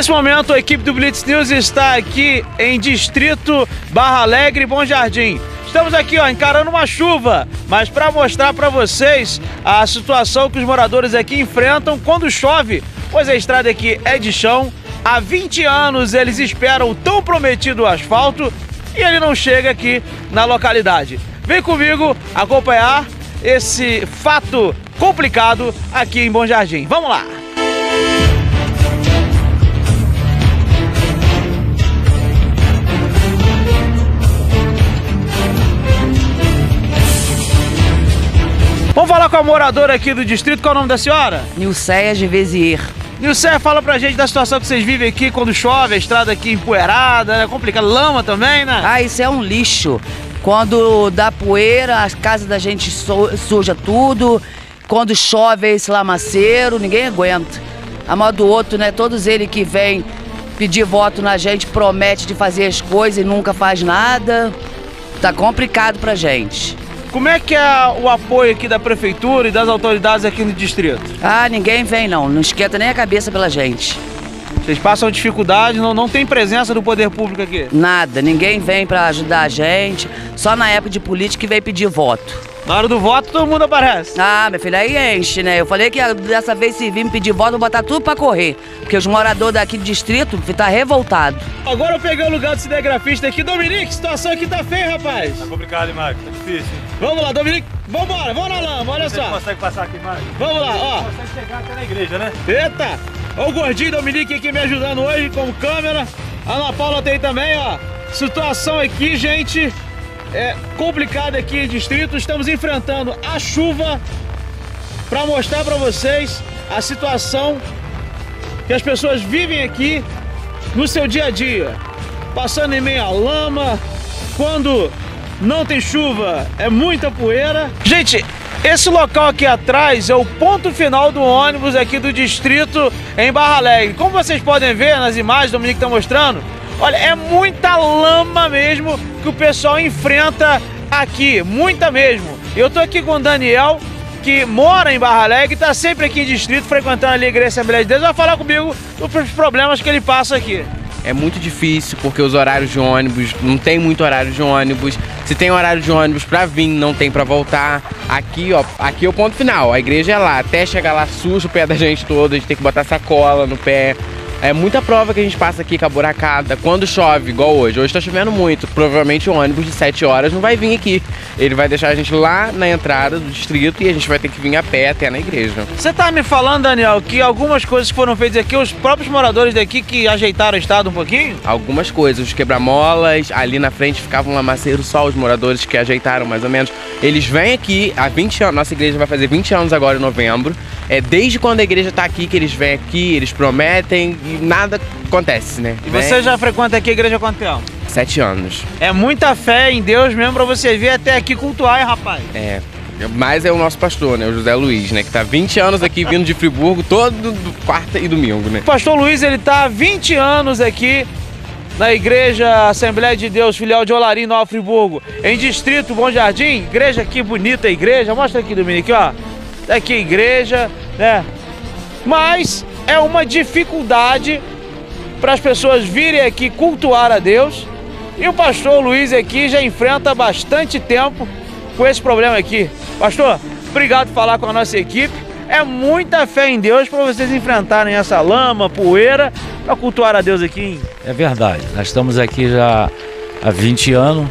Nesse momento, a equipe do Blitz News está aqui em Distrito Barra Alegre, Bom Jardim. Estamos aqui, encarando uma chuva, mas para mostrar para vocês a situação que os moradores aqui enfrentam quando chove, pois a estrada aqui é de chão. Há 20 anos eles esperam o tão prometido asfalto e ele não chega aqui na localidade. Vem comigo acompanhar esse fato complicado aqui em Bom Jardim. Vamos lá! Vamos falar com a moradora aqui do distrito. Qual é o nome da senhora? Nilceia de Vezier. Nilceia, fala pra gente da situação que vocês vivem aqui quando chove, a estrada aqui empoeirada, né? Complicado, lama também, né? Ah, isso é um lixo. Quando dá poeira, as casas da gente suja tudo. Quando chove, é esse lamaceiro, ninguém aguenta. A modo do outro, né? Todos eles que vêm pedir voto na gente, promete de fazer as coisas e nunca faz nada. Tá complicado pra gente. Como é que é o apoio aqui da prefeitura e das autoridades aqui no distrito? Ah, ninguém vem não esquenta nem a cabeça pela gente. Vocês passam dificuldade, não tem presença do poder público aqui? Nada, ninguém vem pra ajudar a gente, só na época de política que vem pedir voto. Na hora do voto todo mundo aparece? Ah, minha filha, aí enche, né? Eu falei que dessa vez se vir me pedir voto, vou botar tudo pra correr. Porque os moradores daqui do distrito tá revoltado. Agora eu peguei o lugar do cinegrafista aqui. Dominique, situação aqui tá feia, rapaz. Tá complicado, hein, Marcos? Tá difícil, hein? Vamos lá, Dominique. Vambora, vamos na lama, olha só. Você consegue passar aqui, Marcos? Vamos lá, ó. Consegue chegar até na igreja, né? Eita! Olha o gordinho Dominique aqui me ajudando hoje com câmera. A Ana Paula tem também, ó. Situação aqui, gente, é complicada aqui em distrito. Estamos enfrentando a chuva para mostrar para vocês a situação que as pessoas vivem aqui no seu dia a dia. Passando em meio à lama, quando não tem chuva é muita poeira. Gente, esse local aqui atrás é o ponto final do ônibus aqui do distrito em Barra Alegre. Como vocês podem ver nas imagens, o Dominique está mostrando, olha, é muita lama mesmo que o pessoal enfrenta aqui, muita mesmo. Eu tô aqui com o Daniel, que mora em Barra Alegre, está sempre aqui em distrito, frequentando ali a Igreja Assembleia de Deus, vai falar comigo dos problemas que ele passa aqui. É muito difícil porque os horários de ônibus, não tem muito horário de ônibus. Se tem horário de ônibus pra vir, não tem pra voltar. Aqui, ó, aqui é o ponto final. A igreja é lá. Até chegar lá suja o pé da gente todo, a gente tem que botar sacola no pé. É muita prova que a gente passa aqui com a buracada. Quando chove, igual hoje. Hoje tá chovendo muito. Provavelmente o ônibus de 7 horas não vai vir aqui. Ele vai deixar a gente lá na entrada do distrito e a gente vai ter que vir a pé até na igreja. Você tá me falando, Daniel, que algumas coisas que foram feitas aqui, os próprios moradores daqui que ajeitaram o estado um pouquinho? Algumas coisas, os quebra-molas, ali na frente ficava um lamaceiro só, os moradores que ajeitaram mais ou menos. Eles vêm aqui há 20 anos, nossa igreja vai fazer 20 anos agora em novembro. É desde quando a igreja tá aqui que eles vêm aqui, eles prometem e nada acontece, né? E você já frequenta aqui a igreja há quanto tempo? 7 anos. É muita fé em Deus mesmo pra você vir até aqui cultuar, hein, rapaz? É. Mas é o nosso pastor, né? O José Luiz, né? Que tá 20 anos aqui vindo de Friburgo, todo quarta e domingo, né? O pastor Luiz, ele tá há 20 anos aqui na Igreja Assembleia de Deus, filial de Olarim, Nova Friburgo, em Distrito Bom Jardim. Igreja aqui, bonita igreja. Mostra aqui, Dominique, ó. Tá aqui a igreja, né? Mas é uma dificuldade para as pessoas virem aqui cultuar a Deus. E o pastor Luiz aqui já enfrenta bastante tempo com esse problema aqui. Pastor, obrigado por falar com a nossa equipe. É muita fé em Deus para vocês enfrentarem essa lama, poeira, para cultuar a Deus aqui, hein? É verdade, nós estamos aqui já há 20 anos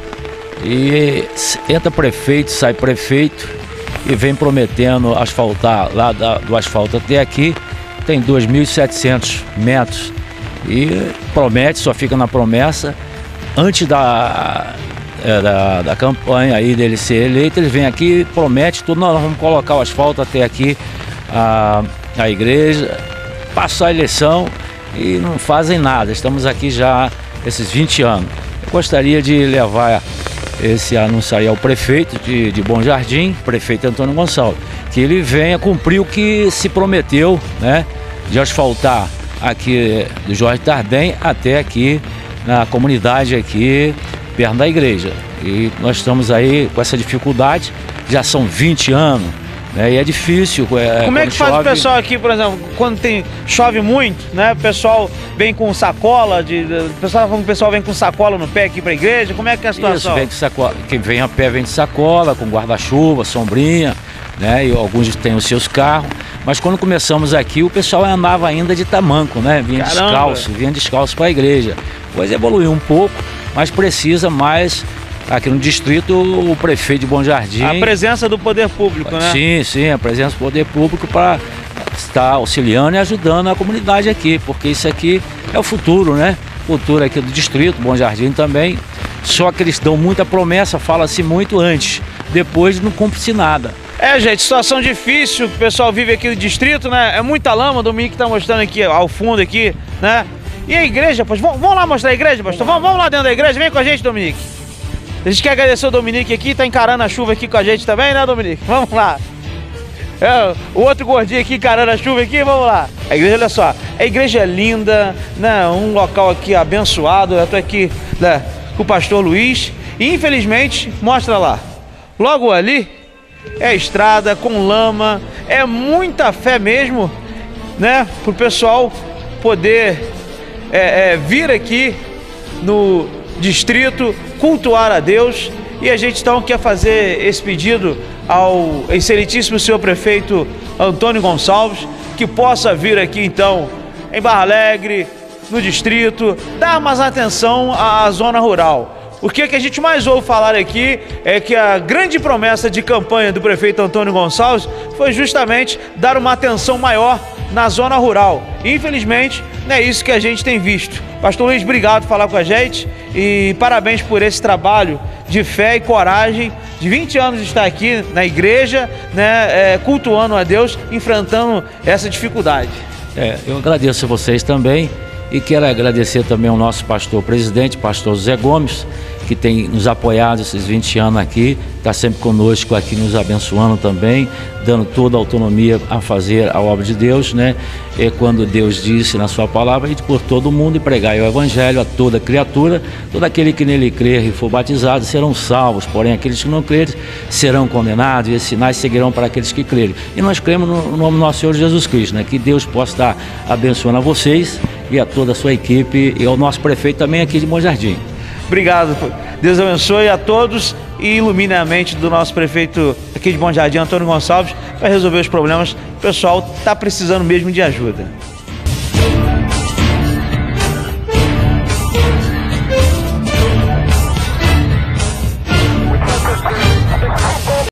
e entra prefeito, sai prefeito e vem prometendo asfaltar lá do asfalto até aqui, tem 2.700 metros e promete, só fica na promessa. Antes da campanha aí dele ser eleito, ele vem aqui, promete tudo, nós vamos colocar o asfalto até aqui, a igreja, passar a eleição e não fazem nada. Estamos aqui já esses 20 anos. Eu gostaria de levar esse anúncio aí ao prefeito de Bom Jardim, prefeito Antônio Gonçalves, que ele venha cumprir o que se prometeu, né, de asfaltar aqui do Jorge Tardem até aqui na comunidade aqui perto da igreja. E nós estamos aí com essa dificuldade, já são 20 anos né? E é difícil. Como é que faz o pessoal aqui, por exemplo, quando chove muito, né? O pessoal vem com sacola, o pessoal vem com sacola no pé aqui para a igreja, como é que é a situação? Isso, vem de sacola, quem vem a pé vem de sacola, com guarda-chuva, sombrinha, né? E alguns têm os seus carros. Mas quando começamos aqui, o pessoal andava ainda de tamanco, né? Vinha descalço para a igreja. Pois evoluiu um pouco, mas precisa mais. Aqui no distrito, o prefeito de Bom Jardim... A presença do poder público, né? Sim, a presença do poder público para estar auxiliando e ajudando a comunidade aqui, porque isso aqui é o futuro, né? O futuro aqui do distrito, Bom Jardim também. Só que eles dão muita promessa, fala-se muito antes, depois não cumpre-se nada. Gente, situação difícil que o pessoal vive aqui no distrito, né? É muita lama, o Dominique está mostrando aqui ao fundo aqui, né? E a igreja, pastor? Vamos lá mostrar a igreja, pastor? Vamos lá dentro da igreja, vem com a gente, Dominique. A gente quer agradecer o Dominique aqui, tá encarando a chuva aqui com a gente também, né, Dominique? Vamos lá. O outro gordinho aqui encarando a chuva aqui, vamos lá. A igreja, olha só, a igreja é linda, né? Um local aqui abençoado. Eu tô aqui, né, com o pastor Luiz. E infelizmente, mostra lá, logo ali é a estrada com lama. É muita fé mesmo, né? Pro pessoal poder vir aqui no distrito, cultuar a Deus. E a gente então quer fazer esse pedido ao excelentíssimo senhor prefeito Antônio Gonçalves, que possa vir aqui então em Barra Alegre, no distrito, dar mais atenção à zona rural. O que a gente mais ouve falar aqui é que a grande promessa de campanha do prefeito Antônio Gonçalves foi justamente dar uma atenção maior na zona rural. Infelizmente, não é isso que a gente tem visto. Pastor Luiz, obrigado por falar com a gente e parabéns por esse trabalho de fé e coragem, de 20 anos de estar aqui na igreja, né, cultuando a Deus, enfrentando essa dificuldade. Eu agradeço a vocês também e quero agradecer também ao nosso pastor presidente, pastor José Gomes, que tem nos apoiado esses 20 anos aqui, está sempre conosco aqui, nos abençoando também, dando toda a autonomia a fazer a obra de Deus, né? E quando Deus disse na sua palavra, ir por todo mundo e pregar o evangelho a toda criatura, todo aquele que nele crer e for batizado serão salvos, porém aqueles que não crerem serão condenados, e esses sinais seguirão para aqueles que crerem. E nós cremos no nome do nosso Senhor Jesus Cristo, né? Que Deus possa estar abençoando a vocês e a toda a sua equipe e ao nosso prefeito também aqui de Bom Jardim. Obrigado, Deus abençoe a todos e ilumine a mente do nosso prefeito aqui de Bom Jardim, Antônio Gonçalves, para resolver os problemas. O pessoal está precisando mesmo de ajuda.